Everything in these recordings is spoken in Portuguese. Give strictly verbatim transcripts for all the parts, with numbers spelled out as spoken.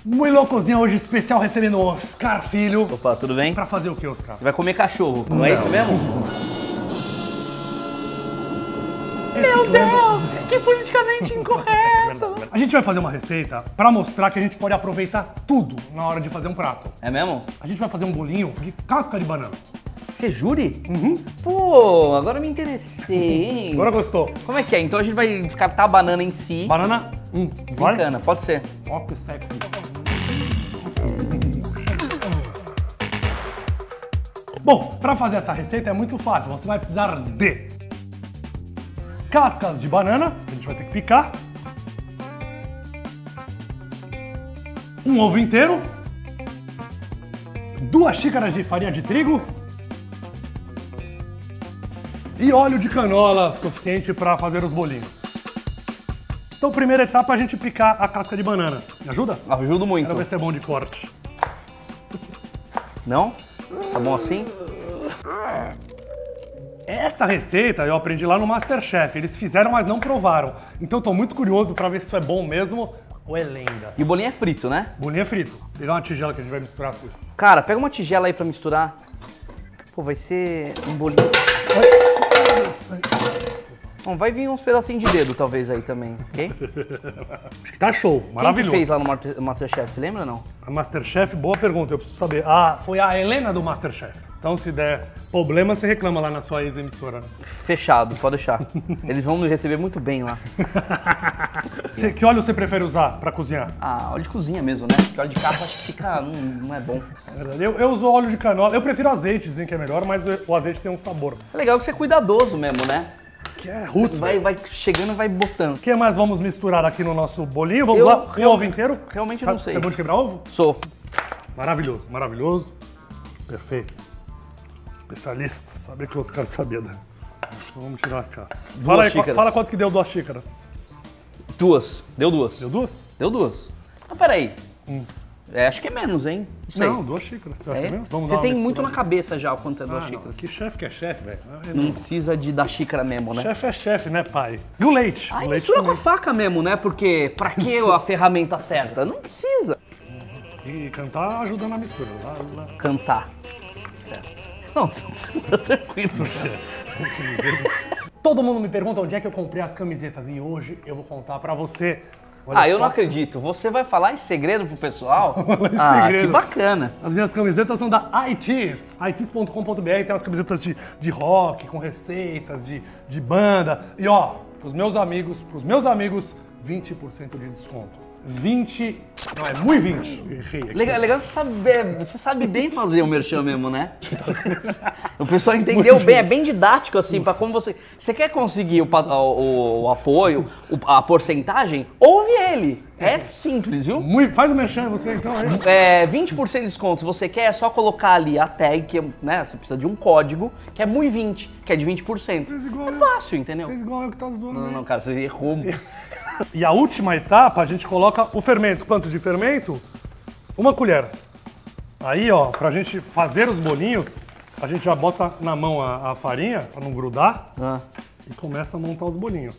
Muito loucozinha hoje, especial recebendo o Oscar Filho. Opa, tudo bem? Pra fazer o que, Oscar? Você vai comer cachorro, não, não é isso mesmo? Meu Deus, que politicamente incorreto! A gente vai fazer uma receita pra mostrar que a gente pode aproveitar tudo na hora de fazer um prato. É mesmo? A gente vai fazer um bolinho de casca de banana. Você jure? Uhum. Pô, agora eu me interessei, hein? Agora gostou? Como é que é? Então a gente vai descartar a banana em si. Banana, hum, vai? Desencana, pode ser. Ó, que sexy. Bom, pra fazer essa receita é muito fácil. Você vai precisar de cascas de banana, a gente vai ter que picar, um ovo inteiro, duas xícaras de farinha de trigo e óleo de canola suficiente para fazer os bolinhos. Então, primeira etapa, a gente picar a casca de banana. Me ajuda? Ajudo muito. Quero ver se é bom de corte. Não? Tá bom assim? Essa receita eu aprendi lá no MasterChef. Eles fizeram, mas não provaram. Então eu tô muito curioso pra ver se isso é bom mesmo ou é lenda. E o bolinho é frito, né? Bolinho é frito. Vou pegar uma tigela que a gente vai misturar tudo. Cara, pega uma tigela aí pra misturar. Pô, vai ser um bolinho... Bom, vai vir uns pedacinhos de dedo talvez aí também, ok? Acho que tá show, maravilhoso. Quem que fez lá no MasterChef, você lembra ou não? A MasterChef, boa pergunta, eu preciso saber. Ah, foi a Helena do MasterChef. Então se der problema, você reclama lá na sua ex-emissora. Né? Fechado, pode deixar. Eles vão nos receber muito bem lá. Você, que óleo você prefere usar pra cozinhar? Ah, óleo de cozinha mesmo, né? Porque óleo de capa acho que fica... não, não é bom. É verdade. Eu, eu uso óleo de canola. Eu prefiro azeite, dizem que é melhor, mas o azeite tem um sabor. É legal que você é cuidadoso mesmo, né? Que é roots, vai, vai chegando e vai botando. O que mais vamos misturar aqui no nosso bolinho? Vamos eu, lá, eu, o ovo inteiro? Realmente eu Sabe, não sei. Você é bom de quebrar ovo? Sou. Maravilhoso, maravilhoso. Perfeito. Especialista, sabe que os caras sabiam. Da... Então vamos tirar a casca. Duas Fala aí, xícaras. Fala quanto que deu duas xícaras. Duas. Deu duas. Deu duas? Deu duas. Mas peraí. Hum. É, acho que é menos, hein? Não sei. Não, duas xícaras. Você acha É? que é menos? Vamos Você dar tem uma muito na misturada. cabeça já o quanto é duas Ah, xícaras. não. Que chefe que é chefe, velho. Não precisa de dar xícara mesmo, né? Chefe é chefe, né, pai? E o leite? Aí o leite mistura com também. a faca mesmo, né? Porque pra que a ferramenta certa? Não precisa. E cantar ajuda na mistura. Lá, lá. Cantar. Certo. Não, tá tranquilo. Todo mundo me pergunta onde é que eu comprei as camisetas e hoje eu vou contar pra você. Olha Ah, eu só. não acredito. Você vai falar em segredo pro pessoal? Em Ah, segredo. que bacana. As minhas camisetas são da iTees. iTees ponto com ponto br, tem umas camisetas de, de rock, com receitas, de, de banda. E ó, pros meus amigos, pros meus amigos, vinte por cento de desconto. vinte... Não, é muito vinte. Errei aqui. Legal, legal que você sabe, é, você sabe bem fazer o merchan mesmo, né? O pessoal entendeu bem, é bem didático assim, pra como você... Você quer conseguir o, pa- o, o apoio, o- a porcentagem, ouve ele. É simples, viu? Muito... Faz o merchan você então aí. É, vinte por cento de desconto, se você quer, é só colocar ali a tag, que é, né, você precisa de um código, que é muito vinte, que é de vinte por cento. Fez igual É eu. fácil, entendeu? Fez igual eu que tá zoando. Não, aí. não, cara, você errou. E a última etapa, a gente coloca o fermento. Quanto de fermento? Uma colher. Aí, ó, pra gente fazer os bolinhos, a gente já bota na mão a, a farinha, pra não grudar, Ah. e começa a montar os bolinhos.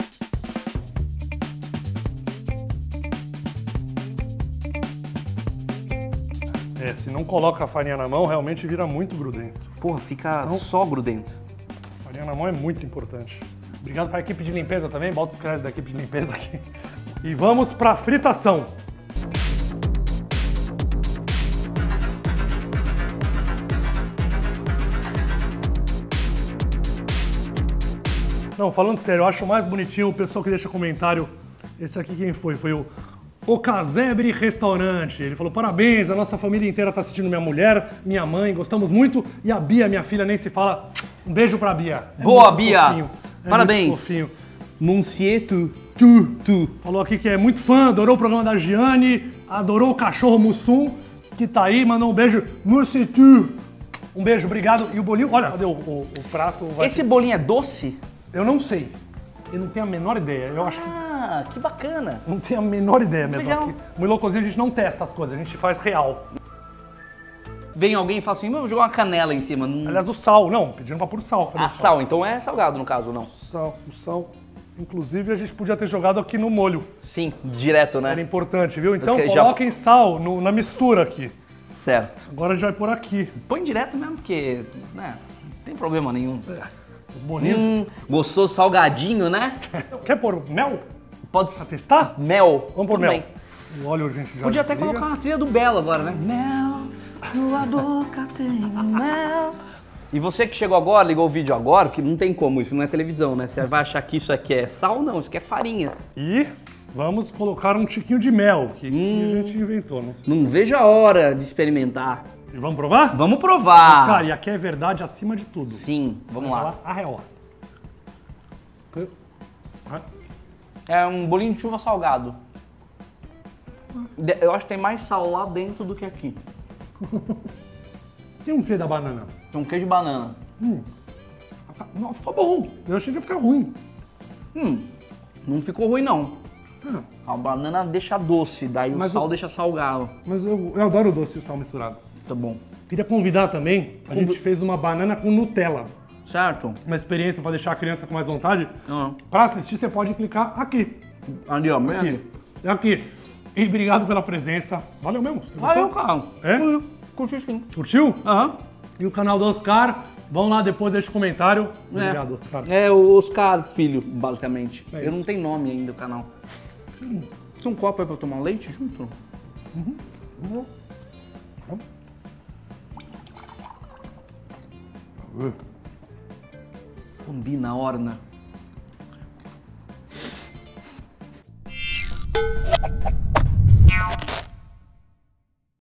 É, se não coloca a farinha na mão, realmente vira muito grudento. Porra, fica só grudento. Farinha na mão é muito importante. Obrigado para a equipe de limpeza também, bota os créditos da equipe de limpeza aqui. E vamos para fritação. Não, falando sério, eu acho mais bonitinho o pessoal que deixa comentário. Esse aqui quem foi? Foi o O Casebre Restaurante. Ele falou, parabéns, a nossa família inteira está assistindo, minha mulher, minha mãe, gostamos muito. E a Bia, minha filha, nem se fala. Um beijo pra Bia. É Boa, muito Bia. fofinho. É Parabéns. muito fofinho. Monsieur Tu, tu. Falou aqui que é muito fã, adorou o programa da Giane, adorou o cachorro Mussum, que tá aí, mandou um beijo. Monsieur Tu. Um beijo, obrigado. E o bolinho, olha, cadê o, o, o prato? Vai... Esse bolinho é doce? Eu não sei. Eu não tenho a menor ideia. Eu acho que Ah, que bacana. não tenho a menor ideia mesmo. Legal. Aqui. Muito loucozinho, a gente não testa as coisas, a gente faz real. Vem alguém e fala assim, vou jogar uma canela em cima. Hum. Aliás, o sal, não, pedindo pra pôr sal. Cadê Ah, o sal, então é salgado no caso, não? Sal, o sal. Inclusive, a gente podia ter jogado aqui no molho. Sim, direto, né? Era importante, viu? Então, Porque já- coloquem sal no- na mistura aqui. Certo. Agora a gente vai por aqui. Põe direto mesmo, porque, né, não tem problema nenhum. Os boninhos. Hum, gostoso salgadinho, né? Quer pôr mel? Pode Pra testar? Mel. Vamos pôr Tudo mel. bem. O óleo a gente já Podia até desliga. colocar uma trilha do Belo agora, né? Mel, tua boca tem mel. E você que chegou agora, ligou o vídeo agora, que não tem como, isso não é televisão, né? Você vai achar que isso aqui é sal, não, isso aqui é farinha. E vamos colocar um tiquinho de mel, que, que Hum. a gente inventou. Não sei. Não vejo a hora de experimentar. E vamos provar? Vamos provar. Cara, e aqui é verdade acima de tudo. Sim, vamos Vai lá. falar a real. É um bolinho de chuva salgado. De- Eu acho que tem mais sal lá dentro do que aqui. Tem um quê da banana? Tem um queijo de banana. Não, ficou bom. Eu achei que ia ficar ruim. Hum, não ficou ruim não. Ah, A banana deixa doce, daí Mas o sal o- deixa salgado. mas eu, eu adoro o doce e o sal misturado. Tá bom. Queria convidar também, a gente fez uma banana com Nutella. Certo? Uma experiência para deixar a criança com mais vontade. Ah. Para assistir, você pode clicar aqui. Ali, ó, bem Aqui. ali. É aqui. E obrigado pela presença. Valeu mesmo. Você Valeu, gostou? cara. É? Valeu. Curti sim. Curtiu? Aham. E o canal do Oscar, vão lá depois, deixa o comentário. É. Obrigado, Oscar. É o Oscar Filho, basicamente. É Eu isso. não tenho nome ainda o canal. Tem um copo aí pra eu tomar leite junto? Uhum. Combina a orna.